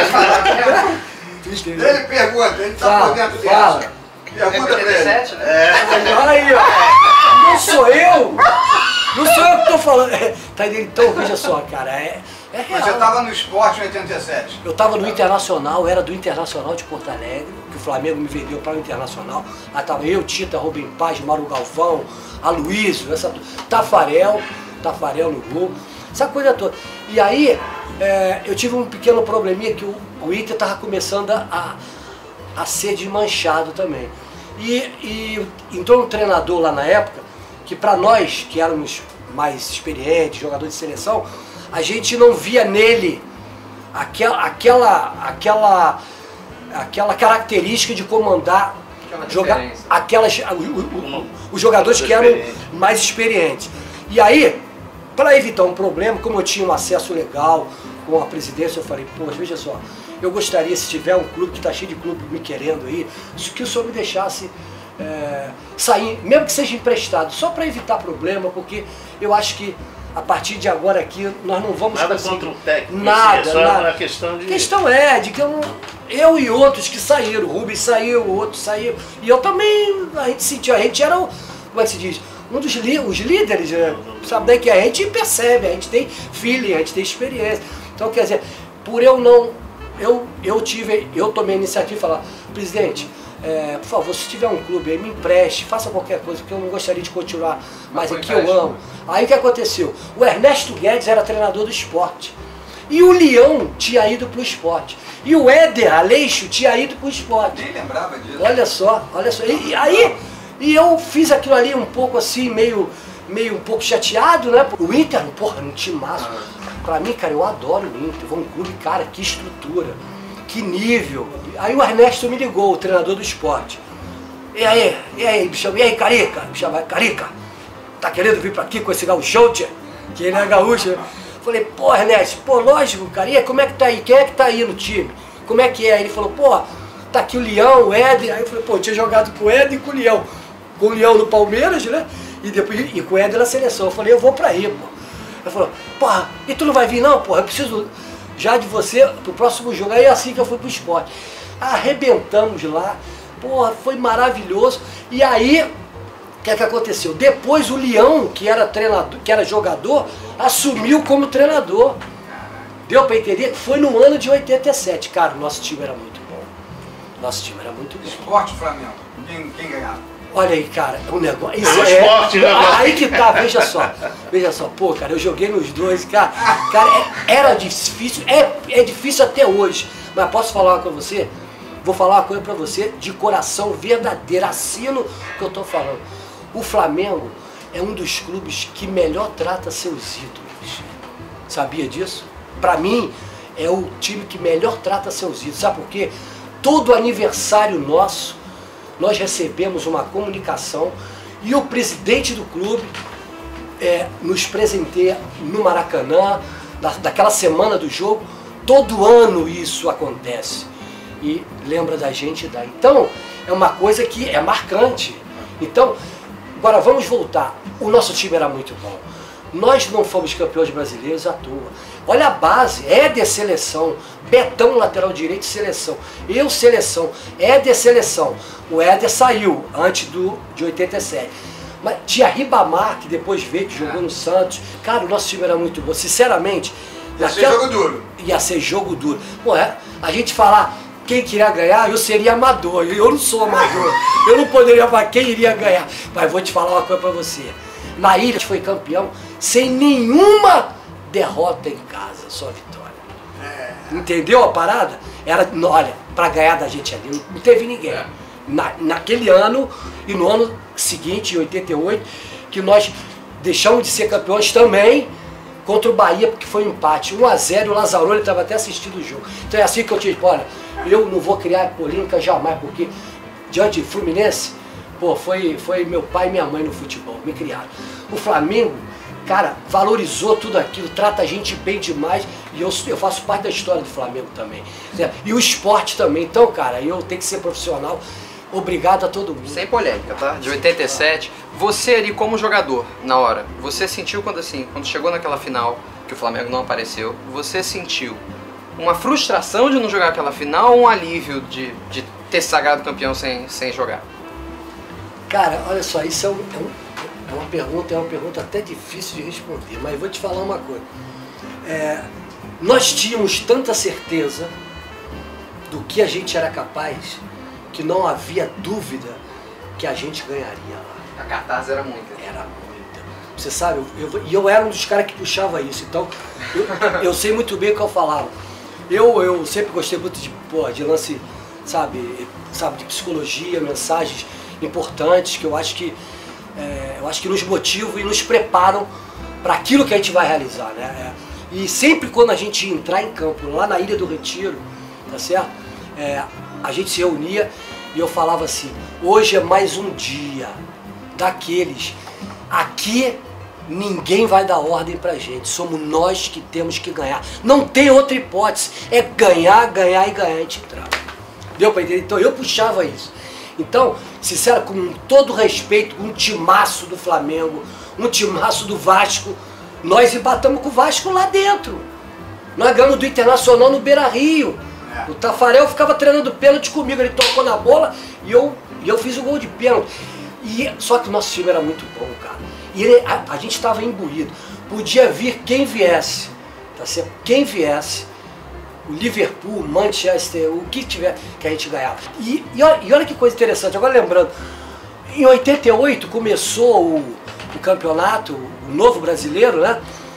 Ele pergunta, ele tá fala, por dentro fala. dessa. Pergunta pra ele. Né? É. Olha aí, ó. Não sou eu! Não sou eu que tô falando. Tá, então, veja só, cara, é, é real. Mas você tava no Sport em oitenta e sete? Eu tava no Internacional, era do Internacional de Porto Alegre, que o Flamengo me vendeu para o Internacional. Lá tava eu, Tita, Rubem Paz, Mauro Galvão, Aloysio, essa, Tafarel, Tafarel no gol, essa coisa toda. E aí, é, eu tive um pequeno probleminha que o, o Inter tava começando a, a ser desmanchado também. E, e entrou um treinador lá na época, que para nós, que éramos mais experientes, jogadores de seleção, a gente não via nele aquela, aquela, aquela, aquela característica de comandar jogar, aquelas, o, o, o, os jogadores que eram mais experientes. E aí, para evitar um problema, como eu tinha um acesso legal com a presidência, eu falei, pô, veja só, eu gostaria, se tiver um clube que está cheio de clube me querendo aí, que o senhor me deixasse é, sair, mesmo que seja emprestado, só para evitar problema, porque eu acho que a partir de agora aqui nós não vamos nada conseguir contra o técnico, nada, é só nada. uma questão de... A questão é de que eu, eu e outros que saíram, o Rubens saiu, o outro saiu, e eu também, a gente sentiu, a gente era, o, como é que se diz, um dos os líderes, né? Sabe daí que a gente percebe, a gente tem feeling, a gente tem experiência. Então, quer dizer, por eu não, eu, eu tive, eu tomei a iniciativa de falar, presidente, é, por favor, se tiver um clube aí, me empreste, faça qualquer coisa, porque eu não gostaria de continuar, mas aqui eu amo. Aí o que aconteceu? O Ernesto Guedes era treinador do Sport. E o Leão tinha ido para o Sport. E o Éder Aleixo tinha ido para o Sport. Nem lembrava disso. Olha só, olha só. E, e aí, e eu fiz aquilo ali um pouco assim, meio, meio um pouco chateado, né? O Inter, porra, um timaço. Pra mim, cara, eu adoro o Inter. Foi um clube, cara, que estrutura, que nível. Aí o Ernesto me ligou, o treinador do Sport. E aí, e aí, me chama, e aí, Carica? Me chama, Carica, tá querendo vir pra aqui com esse gauchão, tia? Que ele é gaúcho. Falei, pô, Ernesto, pô, lógico, cara, e aí, como é que tá aí? Quem é que tá aí no time? Como é que é? Aí ele falou, pô, tá aqui o Leão, o Éder. Aí eu falei, pô, eu tinha jogado com o Éder e com o Leão. Com o Leão no Palmeiras, né? E, depois, e com o Éder na seleção. Eu falei, eu vou pra aí, pô. Ele falou, porra, e tu não vai vir não, porra? Eu preciso já de você pro próximo jogo. Aí é assim que eu fui pro Sport. Arrebentamos lá, porra, foi maravilhoso. E aí, o que é que aconteceu? Depois o Leão, que era treinador, que era jogador, assumiu como treinador. Deu pra entender? Foi no ano de oitenta e sete. Cara, o nosso time era muito bom. Nosso time era muito bom. Sport Flamengo. Quem, quem ganhava? Olha aí, cara, o negócio. Isso é, é esporte, né? Aí que tá, veja só. Veja só, pô, cara, eu joguei nos dois, cara. Cara, é, era difícil, é, é difícil até hoje. Mas posso falar uma coisa pra você? Vou falar uma coisa pra você de coração verdadeiro. Assino o que eu tô falando. O Flamengo é um dos clubes que melhor trata seus ídolos. Sabia disso? Pra mim, é o time que melhor trata seus ídolos. Sabe por quê? Todo aniversário nosso, nós recebemos uma comunicação e o presidente do clube é, nos presenteia no Maracanã, da, daquela semana do jogo. Todo ano isso acontece e lembra da gente daí. Então, é uma coisa que é marcante. Então, agora vamos voltar. O nosso time era muito bom. Nós não fomos campeões brasileiros à toa. Olha a base, Éder seleção, Betão lateral direito seleção, eu seleção, Éder seleção. O Éder saiu antes do, de oitenta e sete. Mas tinha Ribamar, que depois veio, que jogou no Santos. Cara, o nosso time era muito bom. Sinceramente, ia naquela... ser jogo duro. Ia ser jogo duro. Pô, é, a gente falar quem queria ganhar, eu seria amador. Eu não sou amador. Eu não poderia falar quem iria ganhar. Mas vou te falar uma coisa pra você. Na ilha a gente foi campeão sem nenhuma derrota em casa, só vitória. É. Entendeu a parada? Era, olha, pra ganhar da gente ali, não teve ninguém. É. Na, naquele ano e no ano seguinte, em oitenta e oito, que nós deixamos de ser campeões também contra o Bahia, porque foi um empate. um a zero, o Lazzaroni estava até assistindo o jogo. Então é assim que eu te digo, olha, eu não vou criar polêmica jamais, porque diante do Fluminense, pô, foi, foi meu pai e minha mãe no futebol, me criaram. O Flamengo cara, valorizou tudo aquilo, trata a gente bem demais, e eu, eu faço parte da história do Flamengo também. Certo? E o esporte também, então, cara, eu tenho que ser profissional. Obrigado a todo mundo. Sem polêmica, tá? De oitenta e sete, você ali como jogador, na hora, você sentiu quando assim, quando chegou naquela final, que o Flamengo não apareceu, você sentiu uma frustração de não jogar aquela final ou um alívio de, de ter sagrado campeão sem, sem jogar? Cara, olha só, isso é, um, é, um, é uma pergunta, é uma pergunta até difícil de responder, mas eu vou te falar uma coisa. É, nós tínhamos tanta certeza do que a gente era capaz, que não havia dúvida que a gente ganharia lá. A cartaz era muita. Era muita. Você sabe, e eu, eu, eu era um dos caras que puxava isso, então eu, eu sei muito bem o que eu falava. Eu, eu sempre gostei muito de, pô, de lance, sabe, sabe, de psicologia, mensagens importantes que eu acho que, é, eu acho que nos motivam e nos preparam para aquilo que a gente vai realizar, né? É, e sempre quando a gente entrar em campo, lá na Ilha do Retiro, tá certo? É, a gente se reunia e eu falava assim, hoje é mais um dia daqueles, aqui ninguém vai dar ordem pra gente, somos nós que temos que ganhar, não tem outra hipótese, é ganhar, ganhar e ganhar, a gente entrar. Deu pra entender? Então eu puxava isso. Então, sincero, com todo respeito, um timaço do Flamengo, um timaço do Vasco, nós empatamos com o Vasco lá dentro, nós ganhamos do Internacional no Beira-Rio. O Tafarel ficava treinando pênalti comigo, ele tocou na bola e eu, e eu fiz o gol de pênalti. E, só que o nosso time era muito bom, cara. E ele, a, a gente estava imbuído. Podia vir quem viesse, tá certo? Quem viesse, o Liverpool, o Manchester, o que tiver, que a gente ganhava. E, e, olha, e olha que coisa interessante, agora lembrando, em oitenta e oito começou o, o campeonato, o novo brasileiro, né?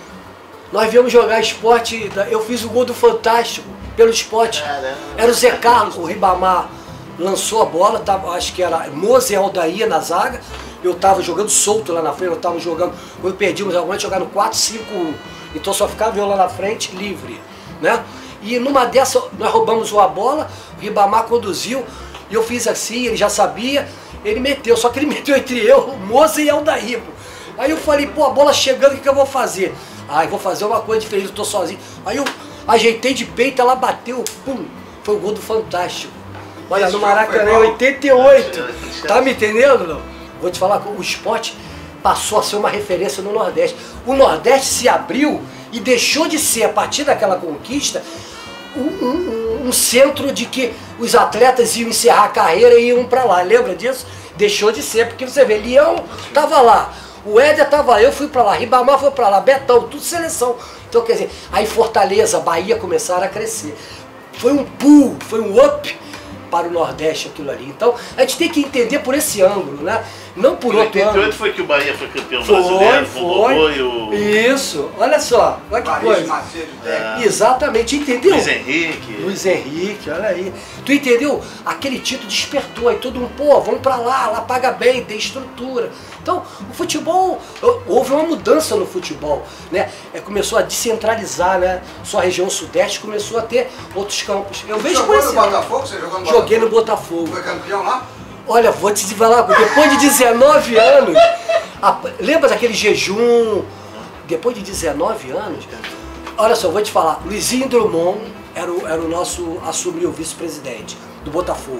Nós viemos jogar esporte, eu fiz o gol do Fantástico pelo esporte. Era o Zé Carlos, o Ribamar lançou a bola, tava, acho que era Moza e Aldair na zaga, eu estava jogando solto lá na frente, eu estava jogando, quando perdimos alguma jogando quatro, cinco, um, então só ficava eu lá na frente, livre, né? E numa dessa, nós roubamos uma bola, o Ribamar conduziu, e eu fiz assim, ele já sabia, ele meteu, só que ele meteu entre eu, Moza e Aldair. Aí eu falei, pô, a bola chegando, o que, que eu vou fazer? Ah, eu vou fazer uma coisa diferente, eu tô sozinho. Aí eu ajeitei de peito, ela bateu, pum, foi o gol do Fantástico. Olha, esse no Maracanã, em oitenta e oito, tá me entendendo, não? Vou te falar, o esporte passou a ser uma referência no Nordeste. O Nordeste se abriu e deixou de ser, a partir daquela conquista, um, um, um centro de que os atletas iam encerrar a carreira e iam pra lá, lembra disso? Deixou de ser, porque você vê, Leão tava lá, o Éder tava lá, eu fui pra lá, Ribamar foi pra lá, Betão, tudo seleção. Então, quer dizer, aí Fortaleza, Bahia começaram a crescer. Foi um pull, foi um up para o Nordeste aquilo ali. Então, a gente tem que entender por esse ângulo, né? Não por em outro ângulo. oitenta e oito foi que o Bahia foi campeão Foi, brasileiro, com o foi. Bobô e o... Isso, olha só, olha que Paris coisa. Macedo, É. Exatamente, entendeu? Luiz Henrique. Luiz Henrique, olha aí. Tu entendeu? Aquele título despertou, aí todo mundo, pô, vamos pra lá, lá paga bem, tem estrutura. Então, o futebol, houve uma mudança no futebol, né? É, começou a descentralizar, né? Só a região sudeste começou a ter outros campos. Eu vejo por Jogou esse no Botafogo? Você jogou no Joguei no Botafogo? Botafogo. Foi campeão lá? Olha, vou te falar, depois de dezenove anos, a, lembra daquele jejum? Depois de dezenove anos, olha só, vou te falar, Luizinho Drummond era o, era o nosso, assumiu o vice-presidente do Botafogo.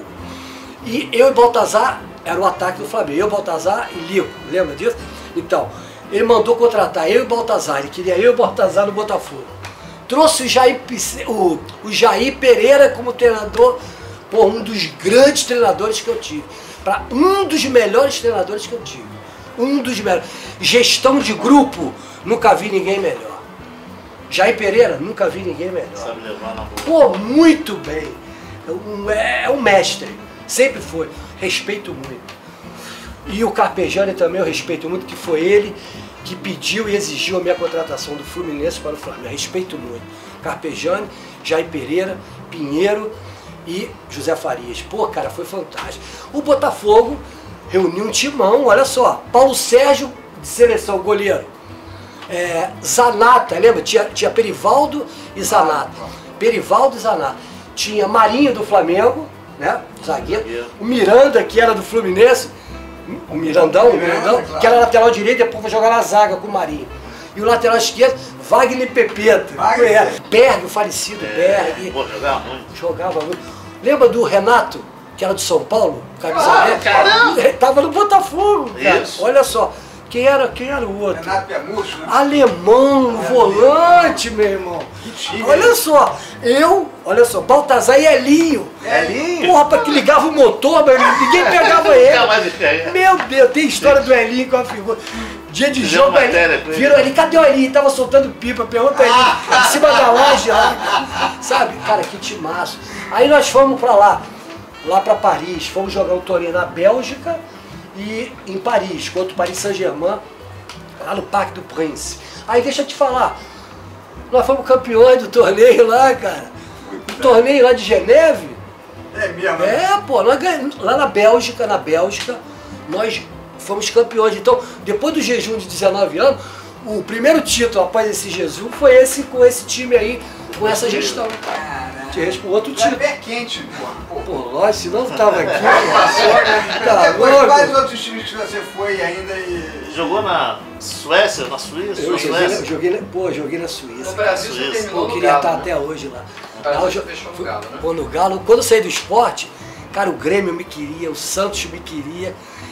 E eu e Baltazar, era o ataque do Flamengo, eu, Baltazar e Lico, lembra disso? Então, ele mandou contratar eu e Baltazar, ele queria eu e Baltazar no Botafogo. Trouxe o Jair, o, o Jair Pereira como treinador, pô, um dos grandes treinadores que eu tive. Pra um dos melhores treinadores que eu tive. Um dos melhores. Gestão de grupo, nunca vi ninguém melhor. Jair Pereira, nunca vi ninguém melhor. Sabe levar na boa. Pô, muito bem. É um, é um mestre. Sempre foi. Respeito muito. E o Carpegiani também eu respeito muito, que foi ele que pediu e exigiu a minha contratação do Fluminense para o Flamengo. Respeito muito. Carpegiani, Jair Pereira, Pinheiro e José Farias. Pô, cara, foi fantástico. O Botafogo reuniu um timão, olha só. Paulo Sérgio, de seleção, goleiro. É, Zanata, lembra? Tinha, tinha Perivaldo e Zanata. Perivaldo e Zanata. Tinha Marinho do Flamengo, né? Zagueiro. O Miranda, que era do Fluminense. O Mirandão, o Mirandão, que era lateral direito, depois foi jogar na zaga com o Marinho. E o lateral esquerdo, Wagner Pepeta. Wagner. Berg, o falecido É, Berg. pô, jogava muito. Jogava muito. Lembra do Renato, que era de São Paulo? Camisa Ah, verde? caramba! Tava no Botafogo, cara. Isso. Olha só. Quem era, quem era o outro? Renato Piamucci, né? Alemão, volante, meu irmão. Que time, Olha hein? só, eu, olha só, Baltazar e Elinho. Elinho? Porra, pra que ligava o motor, meu irmão, ninguém pegava Nunca ele. mais vi. Meu Deus, tem história do Elinho com a figura. Dia de Fizemos jogo, matéria Elinho, com ele. viram o Elinho, cadê o Elinho? Tava soltando pipa, pergunta ele, em cima da laje lá. Sabe, cara, que timaço. Aí nós fomos pra lá, lá pra Paris, fomos jogar um torneio na Bélgica e em Paris, contra o Paris Saint-Germain, lá no Parque do Prince. Aí deixa eu te falar, nós fomos campeões do torneio lá, cara. O torneio lá de Geneve. É mesmo, né? É, pô, nós ganhamos, lá na Bélgica, na Bélgica, nós fomos campeões. Então, depois do jejum de dezenove anos, o primeiro título após esse jejum foi esse com esse time aí, com essa gestão. Caramba. O outro Já é time. pé quente, pô. Pô, lógico, se não tava aqui, pô, tá Depois, louco. quais outros times que você foi ainda e... Jogou na Suécia, na Suíça, Eu na joguei, na- Suécia. joguei, na- pô, joguei na Suíça. No Brasil você Isso. terminou Eu no queria Galo, estar né? até hoje lá. No Brasil Lá eu você jo- fechou no fui- Galo, né? pô, no Galo. Quando eu saí do esporte, cara, o Grêmio me queria, o Santos me queria.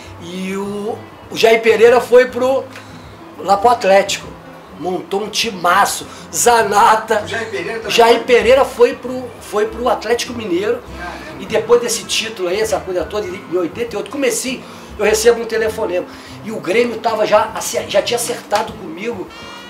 E o, o Jair Pereira foi pro, lá pro Atlético. Montou um timaço. Zanata. O Jair Pereira também? Jair Pereira foi pro, foi pro Atlético Mineiro. E depois desse título aí, essa coisa toda, em oitenta e oito, comecei, eu recebo um telefonema. E o Grêmio tava já, acer- já tinha acertado comigo,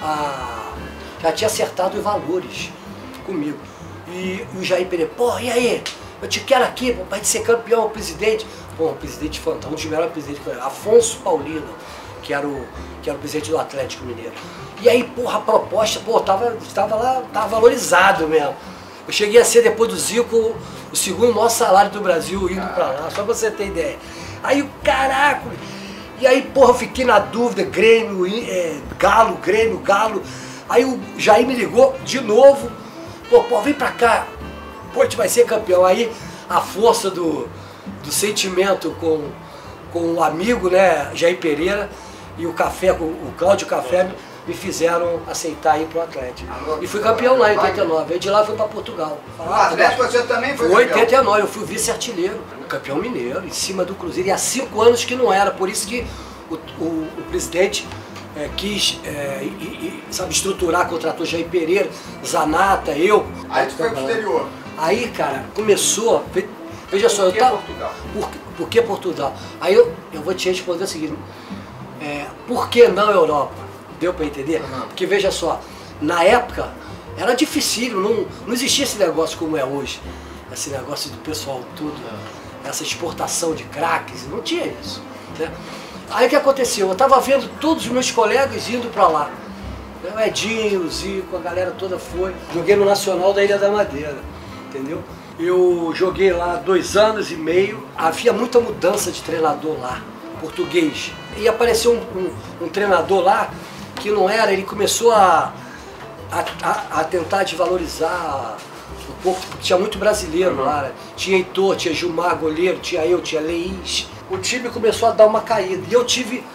a, já tinha acertado os valores comigo. E, e o Jair Pereira, pô, e aí? Eu te quero aqui, pô, pra gente ser campeão, o presidente. Pô, um presidente fantástico, um dos melhores presidentes que eu conheço, Afonso Paulino, que era, o, que era o presidente do Atlético Mineiro. E aí, porra, a proposta, pô, tava, tava lá, tava valorizado mesmo. Eu cheguei a ser, depois do Zico, o segundo maior salário do Brasil indo pra lá, só pra você ter ideia. Aí o caraca, e aí, porra, eu fiquei na dúvida, Grêmio, é, Galo, Grêmio, Galo. Aí o Jair me ligou de novo, pô, pô, vem pra cá, pô, a gente vai ser campeão. Aí a força do, do sentimento com, com o amigo, né, Jair Pereira, e o Café, com o Cláudio Café, me fizeram aceitar ir pro Atlético. E fui campeão lá em oitenta e nove. Aí de lá eu fui pra Portugal. No Atlético você também foi Foi em campeão? oitenta e nove, eu fui vice-artilheiro, campeão mineiro, em cima do Cruzeiro. E há cinco anos que não era, por isso que o, o, o presidente é, quis é, e, e, sabe, estruturar, contratou Jair Pereira, Zanata, eu. Aí tu foi pro exterior. Aí, cara, começou. ve- Veja só, Por eu que tava. Portugal? Por, por que Portugal? Aí eu, eu vou te responder o seguinte: é, por que não Europa? Deu pra entender? Uhum. Porque veja só, na época era difícil, não, não existia esse negócio como é hoje. Esse negócio do pessoal tudo, essa exportação de craques, não tinha isso. Né? Aí o que aconteceu? Eu tava vendo todos os meus colegas indo pra lá. O Edinho, o Zico, a galera toda foi. Joguei no Nacional da Ilha da Madeira, entendeu? Eu joguei lá dois anos e meio. Havia muita mudança de treinador lá, português. E apareceu um, um, um treinador lá que não era, ele começou a, a, a, a tentar desvalorizar o pouco, porque tinha muito brasileiro lá, né? Tinha Heitor, tinha Gilmar, goleiro, tinha eu, tinha Leís. O time começou a dar uma caída. E eu tive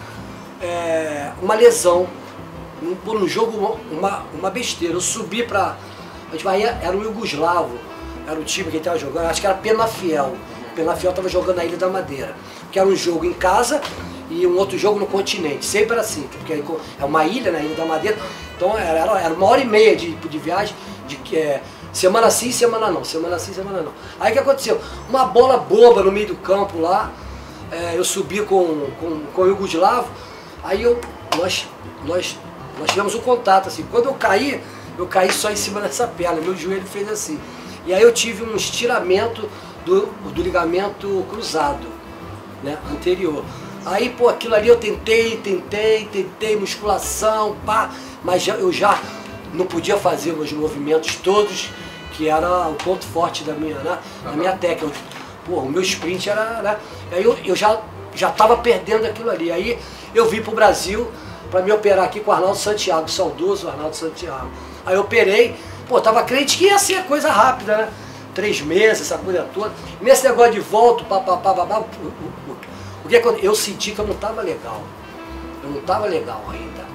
é, uma lesão. Um, por um jogo, uma, uma besteira. Eu subi pra. A gente vai, era o Iugoslavo, era o time que ele estava jogando, acho que era Penafiel. Penafiel estava jogando na Ilha da Madeira. Que era um jogo em casa e um outro jogo no continente. Sempre assim, porque aí é uma ilha na Ilha da Madeira. Então era, era uma hora e meia de, de viagem, de é, semana sim, semana não. Semana sim, semana não. Aí o que aconteceu? Uma bola boba no meio do campo lá. É, eu subi com, com, com o Iugoslavo. Aí eu, nós, nós Nós tivemos um contato, assim, quando eu caí, eu caí só em cima dessa perna, meu joelho fez assim. E aí eu tive um estiramento do, do ligamento cruzado, né, anterior. Aí, pô, aquilo ali eu tentei, tentei, tentei, musculação, pá, mas já, eu já não podia fazer meus movimentos todos, que era o ponto forte da minha, né, da minha técnica. Pô, o meu sprint era, né, aí eu, eu já já estava perdendo aquilo ali. Aí eu vim pro Brasil para me operar aqui com o Arnaldo Santiago, saudoso Arnaldo Santiago. Aí eu operei, pô, tava crente que ia ser coisa rápida, né? Três meses, essa coisa toda. Nesse negócio de volta, papapá, babá, o, o, o que aconteceu? Eu senti que eu não tava legal. Eu não tava legal ainda.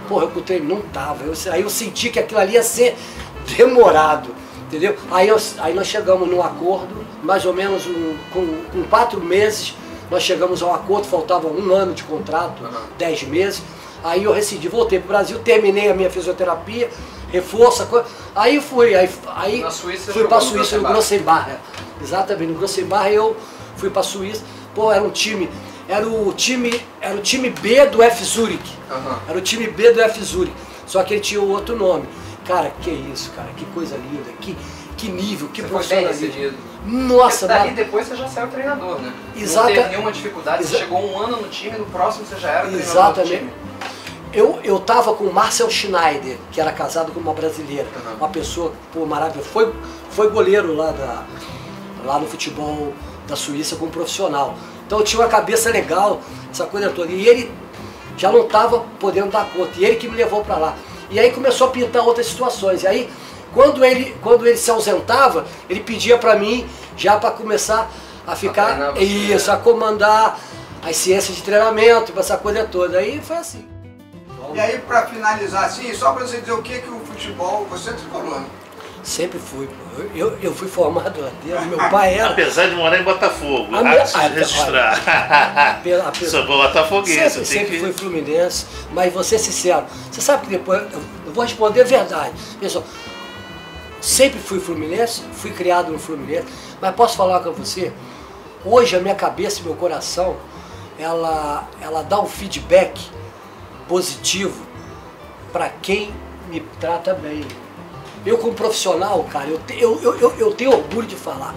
Porra, eu com o treino não tava. Eu, aí eu senti que aquilo ali ia ser demorado, entendeu? Aí, eu, aí nós chegamos num acordo, mais ou menos um, com, com quatro meses, nós chegamos a um acordo, faltava um ano de contrato, uhum. dez meses. Aí eu decidi, voltei pro Brasil, terminei a minha fisioterapia, reforço, a coisa. Aí fui, aí, aí Na Suíça, fui pra Suíça, no Grossenbach. Exatamente, no Grossenbach eu fui pra Suíça. Pô, era um time, era o time, era o time B do F Zurich. Uhum. Era o time B do F Zurich. Só que ele tinha outro nome. Cara, que isso, cara, que coisa linda, que, que nível, que profissionalismo. Nossa, daí depois você já saiu treinador, né? Exata... Não teve nenhuma dificuldade, Exa... você chegou um ano no time, no próximo você já era treinador. Exatamente. Do time. Eu, eu tava com o Marcel Schneider, que era casado com uma brasileira, uhum. uma pessoa, pô, maravilhosa. Foi, foi goleiro lá, da, lá no futebol da Suíça como profissional. Então eu tinha uma cabeça legal, essa coisa toda. E ele já não estava podendo dar conta, e ele que me levou para lá. E aí começou a pintar outras situações. E aí, quando ele, quando ele se ausentava, ele pedia para mim, já para começar a ficar, a isso, a comandar as ciências de treinamento, essa coisa toda. Aí foi assim. E aí, para finalizar assim, só para você dizer o que que o futebol, você é tricolor, né? Sempre fui, pô. Eu, eu fui formado lá dentro, meu pai era... Apesar de morar em Botafogo, a minha, antes de registrar. A, a, Sou botafoguense. Sempre, sempre que... fui fluminense, mas vou ser sincero, você sabe que depois, eu vou responder a verdade. Pessoal, sempre fui fluminense, fui criado no Fluminense, mas posso falar com você, hoje a minha cabeça e meu coração, ela, ela dá um feedback positivo para quem me trata bem. Eu como profissional, cara, eu, te, eu, eu, eu tenho orgulho de falar.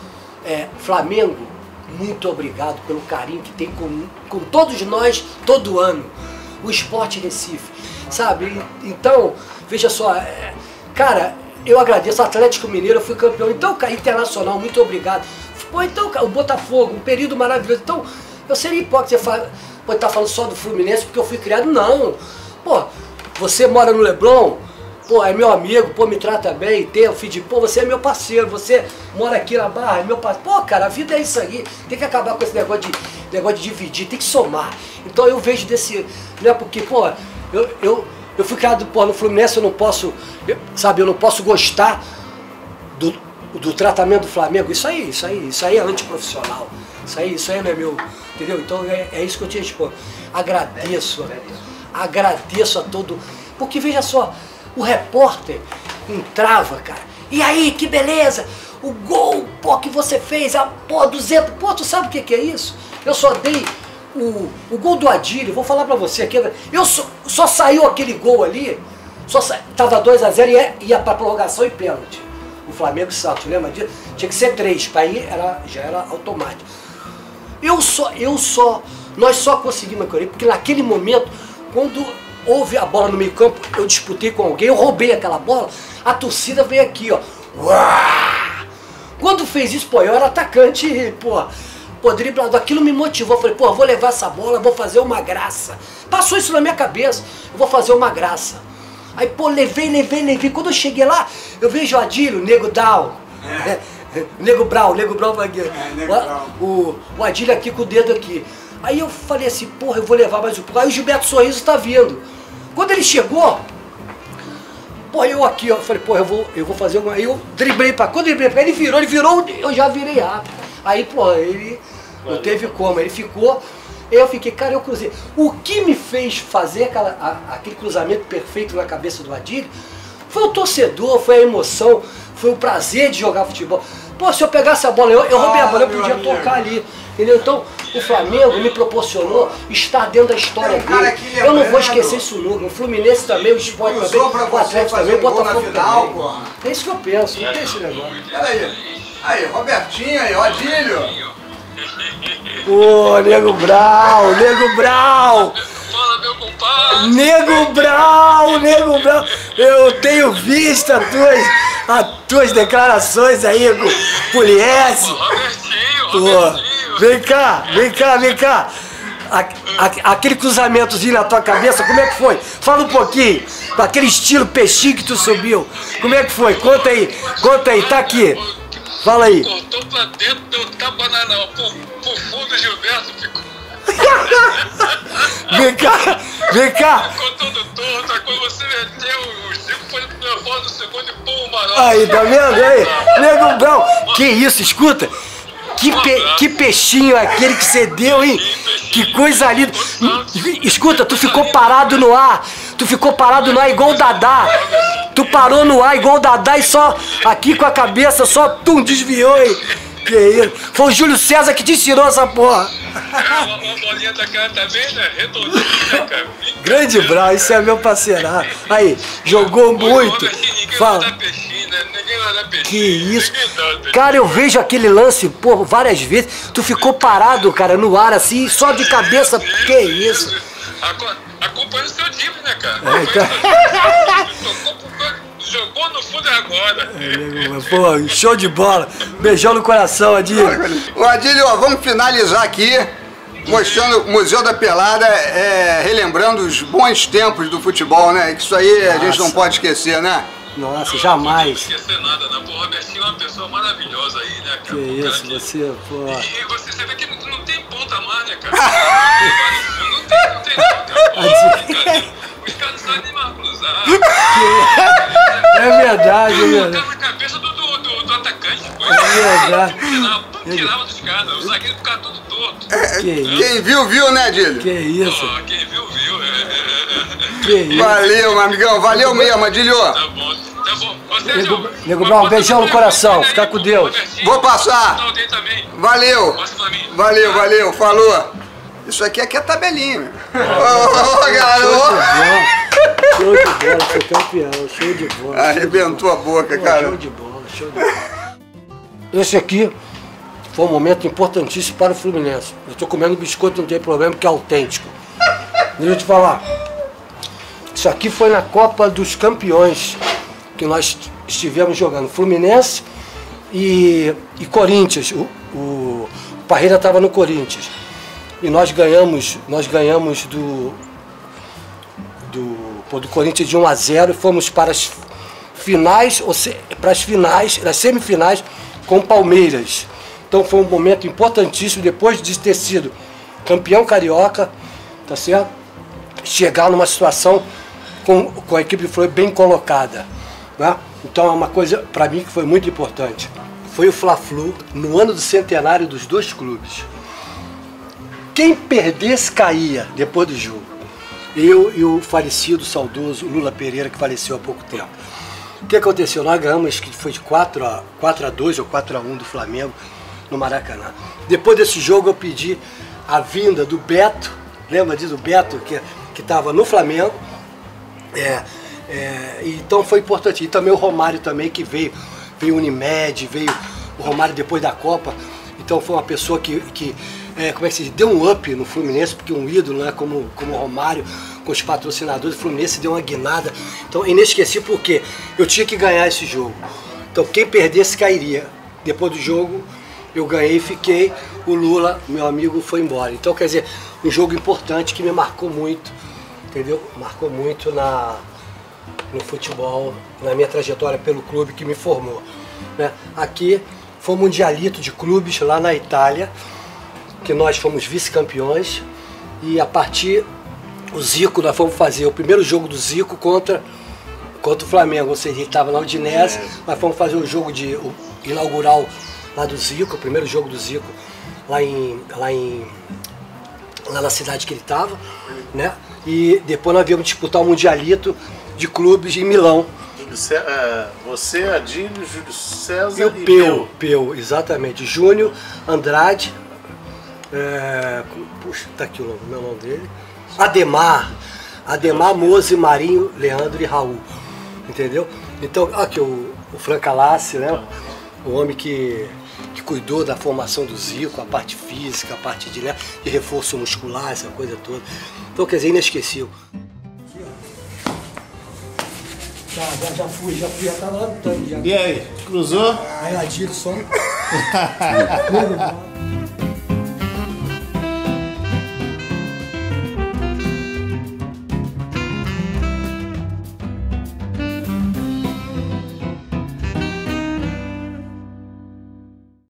É, Flamengo, muito obrigado pelo carinho que tem com, com todos nós, todo ano. O Sport Recife, sabe? Então, veja só, é, cara, eu agradeço. O Atlético Mineiro, eu fui campeão. Então, cara, internacional, muito obrigado. Pô, então, o Botafogo, um período maravilhoso. Então, eu seria hipócrita você estar falando só do Fluminense porque eu fui criado. Não. Pô, você mora no Leblon, pô, é meu amigo, pô, me trata bem, tem o feed, pô, você é meu parceiro, você mora aqui na Barra, é meu parceiro. Pô, cara, a vida é isso aí. Tem que acabar com esse negócio de, negócio de dividir, tem que somar. Então eu vejo desse, não é porque, pô, eu, eu, eu fui criado, pô, no Fluminense, eu não posso, eu, sabe, eu não posso gostar do, do tratamento do Flamengo. Isso aí, isso aí, isso aí é antiprofissional. Isso aí, isso aí não é meu, entendeu? Então é, é isso que eu te respondo. Agradeço, agradeço a todo, porque veja só, o repórter entrava, cara, e aí, que beleza, o gol, pô, que você fez, a, pô, duzentos, pô, tu sabe o que que é isso? Eu só dei o, o gol do Adílio, vou falar pra você aqui, eu só, só saiu aquele gol ali, só sa, tava dois a zero e ia, ia pra prorrogação e pênalti. O Flamengo e Santos, lembra disso? Tinha que ser três, pra ir era, já era automático. Eu só, eu só, nós só conseguimos correr, porque naquele momento, quando houve a bola no meio campo, eu disputei com alguém, eu roubei aquela bola, a torcida veio aqui, ó. Uá! Quando fez isso, pô, eu era atacante, pô, pô, driblador, aquilo me motivou, eu falei, pô, eu vou levar essa bola, vou fazer uma graça. Passou isso na minha cabeça, eu vou fazer uma graça. Aí, pô, levei, levei, levei, quando eu cheguei lá, eu vejo o Adílio, o Nego Down, é. Nego Brau, Nego Brau vai aqui, é, o, o, o Adílio aqui com o dedo aqui. Aí eu falei assim, porra, eu vou levar mais um pouco. Aí o Gilberto Sorriso tá vindo. Quando ele chegou, pô, eu aqui, ó, falei, pô, eu vou, eu vou fazer uma. Aí eu driblei pra. Quando eu driblei pra ele virou, ele virou, eu já virei rápido. Aí, pô, ele não teve como, ele ficou. Eu fiquei, cara, eu cruzei. O que me fez fazer aquela, a, aquele cruzamento perfeito na cabeça do Adílio foi o torcedor, foi a emoção, foi o prazer de jogar futebol. Pô, se eu pegasse a bola, eu, eu roubei a bola, eu podia tocar ali. Entendeu? Então, o Flamengo me proporcionou estar dentro da história dele. Eu não vou esquecer isso nunca. O Fluminense também, o Sport também, o Atlético também, o Botafogo também. É isso que eu penso, não tem esse negócio. Peraí. Aí, Robertinho aí, ó, Adílio. Ô, Nego Brau, Nego Brau. Fala, meu compadre. Nego Brau, Nego Brau. Eu tenho visto as tuas, as tuas declarações aí com o Pugliese. Robertinho, Vem cá, vem cá, vem cá. A, a, aquele cruzamentozinho na tua cabeça, como é que foi? Fala um pouquinho, com aquele estilo peixinho que tu subiu. Como é que foi? Conta aí, conta aí, tá aqui. Fala aí. Cortou pra dentro, deu tapa na, pro, pro fundo, Gilberto ficou. Vem cá, Vem cá. Ficou todo torto, aí quando você meteu o Zico, foi no primeiro bola do segundo e pum, mano. Aí, tá vendo? Aí, Nego Brown. Que isso, escuta. Que, pe... que peixinho aquele que você deu, hein? Que coisa linda. Escuta, tu ficou parado no ar. Tu ficou parado no ar igual o Dadá. Tu parou no ar igual o Dadá e só aqui com a cabeça, só tum, desviou, hein? Que isso. Foi o Júlio César que te ensinou essa porra. É, uma, uma bolinha da cara também, né? Redondinha, né, cara? Grande Brown, isso é meu parceirado. Aí, jogou muito. Ninguém Fala. vai dar peixinho, né? Ninguém vai dar peixinho. Que isso. Ninguém dá peixinho. Cara, eu vejo aquele lance, pô, várias vezes. Tu ficou parado, cara, no ar assim, só de cabeça. Que isso. Acompanha o seu time, né, cara? É, cara. Jogou no fundo agora. É, pô, show de bola. Beijão no coração, Adílio. Ô Adílio, ó, vamos finalizar aqui mostrando o Museu da Pelada, é, relembrando os bons tempos do futebol, né? Isso aí a gente não pode esquecer, né? Nossa, jamais. Não esquecer nada, né? Pô, o Robertinho é uma pessoa maravilhosa aí, né, cara? Que Pô, isso, cara, você, pô. E, e você, você vê que não, não tem ponta mais, né, cara? Não tem, não tem não, cara. Pô, cara, os caras não sabem nem mais cruzar. É verdade, é verdade. Colocava na cabeça do, do, do, do atacante, pô. É verdade. Tirava, tirava dos caras, o zagueiro ficava todo torto. Que isso, Quem viu, viu, né, Adílio? que isso, Ó, quem viu, viu. É, é, é. que isso. Valeu, meu amigão, valeu mesmo, Adílio. Tá bom, tá bom. Ô, Sérgio, Nego, Nego Brown, um beijão no coração. Fica com Deus. Vou passar. Não, tem também. Valeu. Passa pra mim. Valeu, valeu, falou. Isso aqui, aqui é tabelinha, meu. Ô, ô, garoto. Show de bola, foi campeão, show de bola. Arrebentou a boca, cara. Show de bola, show de bola. Esse aqui foi um momento importantíssimo para o Fluminense. Eu estou comendo biscoito, não tem problema, porque é autêntico. Deixa eu te falar. Isso aqui foi na Copa dos Campeões que nós estivemos jogando. Fluminense e, e Corinthians. O, o Parreira estava no Corinthians. E nós ganhamos, nós ganhamos do, do, pô, do Corinthians de um a zero e fomos para as finais, ou se, para as finais, as semifinais com o Palmeiras. Então foi um momento importantíssimo, depois de ter sido campeão carioca, tá certo? Chegar numa situação com, com a equipe foi bem colocada, né? Então é uma coisa, para mim, que foi muito importante. Foi o Fla-Flu, no ano do centenário dos dois clubes. Quem perdesse caía depois do jogo. Eu e o falecido, saudoso Lula Pereira, que faleceu há pouco tempo. O que aconteceu? Nós ganhamos, que foi de quatro a dois ou quatro a um do Flamengo no Maracanã. Depois desse jogo eu pedi a vinda do Beto, lembra disso, do Beto, que que estava no Flamengo. É, é, então foi importante. E também o Romário também, que veio, veio o Unimed, veio o Romário depois da Copa. Então foi uma pessoa que, que é, como é que se diz, deu um up no Fluminense, porque um ídolo, né, como, como o Romário, com os patrocinadores do Fluminense, deu uma guinada. Então inesquecível, porque eu tinha que ganhar esse jogo. Então quem perdesse cairia. Depois do jogo eu ganhei e fiquei, o Lula, meu amigo, foi embora. Então quer dizer, um jogo importante que me marcou muito, entendeu? Marcou muito na, no futebol, na minha trajetória pelo clube que me formou, né? Aqui foi o Mundialito de Clubes lá na Itália, que nós fomos vice-campeões, e a partir o Zico, nós fomos fazer o primeiro jogo do Zico contra, contra o Flamengo, ou seja, ele estava na Udinese, nós fomos fazer o jogo de, o inaugural lá do Zico, o primeiro jogo do Zico, lá, em, lá, em, lá na cidade que ele estava, né? E depois nós viemos disputar o Mundialito de Clubes em Milão. Você, Adílio, Júlio César E o e Peu, Peu, exatamente. Júnior, Andrade, é, puxa, tá aqui o meu nome dele, Ademar, Ademar, Moze, Marinho, Leandro e Raul, entendeu? Então, aqui o, o Francalassi, né? O homem que, que cuidou da formação do Zico, a parte física, a parte de, né, de reforço muscular, essa coisa toda. Então, quer dizer, inesquecível. Já, já, já fui, já fui, já tava lá no tanque já. E aí, cruzou? Aí, Adílio, só.